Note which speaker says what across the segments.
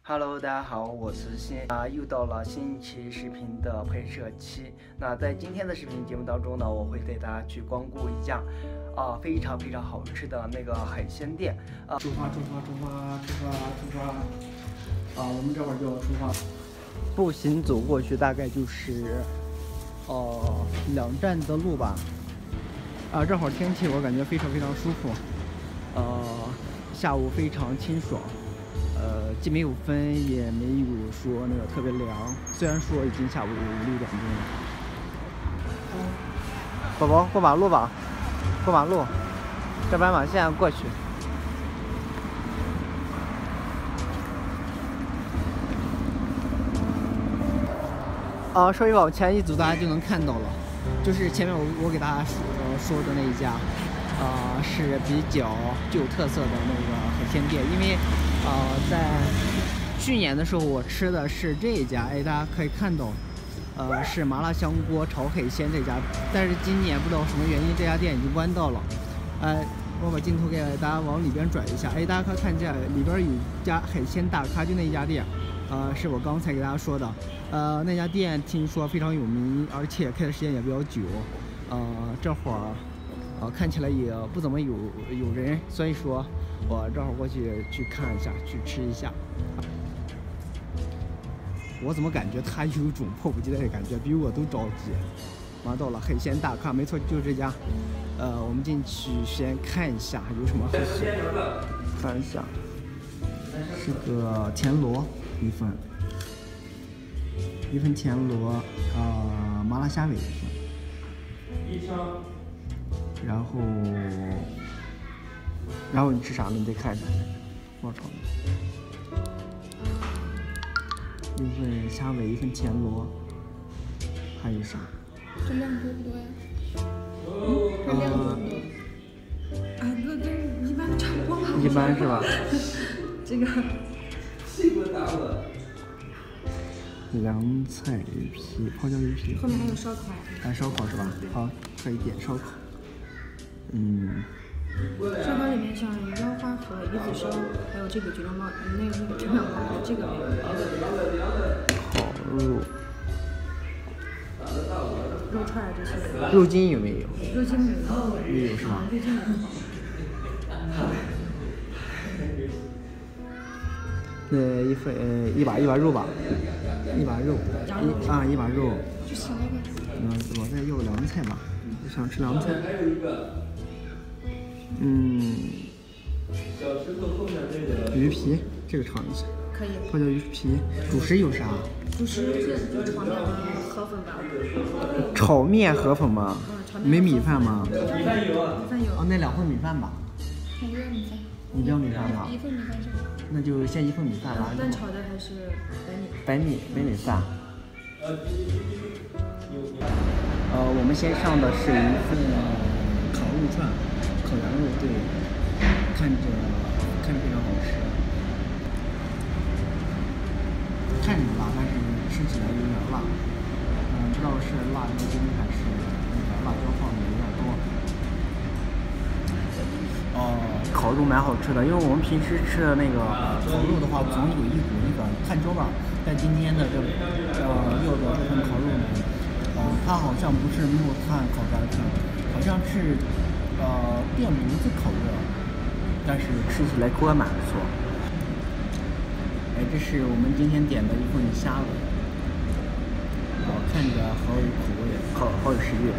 Speaker 1: Hello， 大家好，我是又到了新一期视频的拍摄期。那在今天的视频节目当中呢，我会带大家去光顾一家非常好吃的那个海鲜店出发！我们这会儿就要出发，步行走过去大概就是2站的路吧。这会儿天气我感觉非常舒服，下午非常清爽。既没有风，也没有说那个特别凉。虽然说已经下午6点钟了。宝宝，过马路吧，过马路，这斑马线过去。稍微往前一走，大家就能看到了，就是前面我给大家说的那一家，是比较具有特色的那个海鲜店，因为。在去年的时候我吃的是这一家，大家可以看到，是麻辣香锅炒海鲜这家，但是今年不知道什么原因这家店已经关到了。我把镜头给大家往里边转一下，大家可以看见里边有一家海鲜大咖，就那一家店，是我刚才给大家说的，那家店听说非常有名，而且开的时间也比较久，这会儿看起来也不怎么有人，所以说我这会儿过去看一下，去吃一下。我怎么感觉他有一种迫不及待的感觉，比我都着急。马上到了海鲜大咖，没错，就是这家。我们进去先看一下有什么海鲜，看一下，是个田螺一份田螺，麻辣虾尾一份。然后你吃啥呢？你得看一下。爆炒的，一份虾尾，一份田螺，还有啥？
Speaker 2: 这量多不多呀？这量多不多？跟一般差不多吧。
Speaker 1: 一般是吧？
Speaker 2: 这个。
Speaker 1: 凉菜鱼皮，泡椒鱼皮。
Speaker 2: 后面还有烧烤。
Speaker 1: 还有烧烤是吧？好，可以点烧烤。
Speaker 2: 烧烤里面像腰花和鱼子烧，还有这个卷面包，那个卷面包，这个没有。
Speaker 1: 烤肉。
Speaker 2: 肉串这些。
Speaker 1: 肉筋有没有？
Speaker 2: 肉筋没有。
Speaker 1: 没有是吧？
Speaker 2: 肉筋没有。
Speaker 1: 一把肉吧，一把肉，一把肉。
Speaker 2: 就行了呗。
Speaker 1: 我再要凉菜吧，我想吃凉菜。鱼皮，这个尝一下。
Speaker 2: 可以。
Speaker 1: 泡椒鱼皮。主食有啥？
Speaker 2: 主食是就炒面和河粉吧。
Speaker 1: 炒面河粉吗？没米饭吗？
Speaker 2: 米饭有。
Speaker 1: 那2份米饭吧。
Speaker 2: 我不要米饭。
Speaker 1: 你不要米饭吗？
Speaker 2: 一份米饭是吧？
Speaker 1: 那就先1份米饭吧。
Speaker 2: 蛋炒的还是
Speaker 1: 白米饭。我们先上的是一份烤肉串，烤羊肉，对，看着非常好吃，看着辣，但是吃起来有点辣，不知道是辣椒精还是那个辣椒放的有点多。烤肉蛮好吃的，因为我们平时吃的那个烤肉的话，总有一股那个炭椒味儿，但今天的要的这份烤肉呢，它好像不是木炭烤干的，好像是电炉子烤的，但是吃起来口感蛮不错。这是我们今天点的一份虾尾，看着好有口味，好有食欲。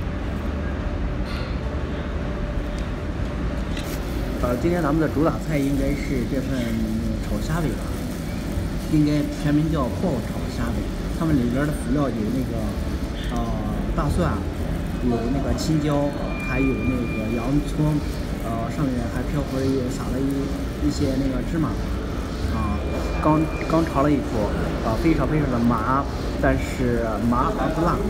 Speaker 1: 今天咱们的主打菜应该是这份炒虾尾吧，应该全名叫爆炒虾尾。它们里边的辅料有那个大蒜，有那个青椒，还有那个洋葱，上面还飘回撒了一些那个芝麻，刚尝了一口，非常的麻，但是麻而不辣。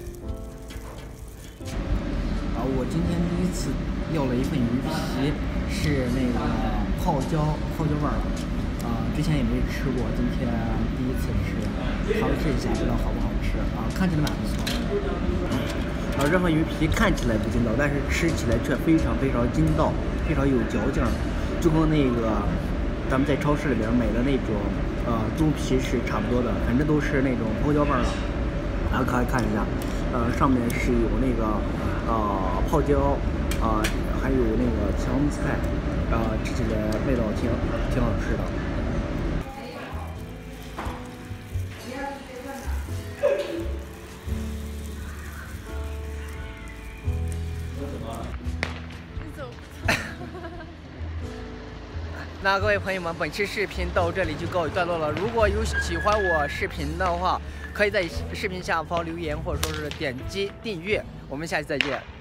Speaker 1: 我今天第一次要了一份鱼皮， 是那个泡椒味儿的，之前也没吃过，今天第一次吃，尝试一下，不知道好不好吃啊，看起来蛮不错。任何鱼皮看起来不筋道，但是吃起来却非常筋道，非常有嚼劲儿，就跟那个咱们在超市里边买的那种猪皮是差不多的，反正都是那种泡椒味儿的。大家可以看一下，上面是有那个泡椒，还有那个香菜，吃起来味道挺好吃的。那各位朋友们，本期视频到这里就告一段落了。如果有喜欢我视频的话，可以在视频下方留言，或者说是点击订阅。我们下期再见。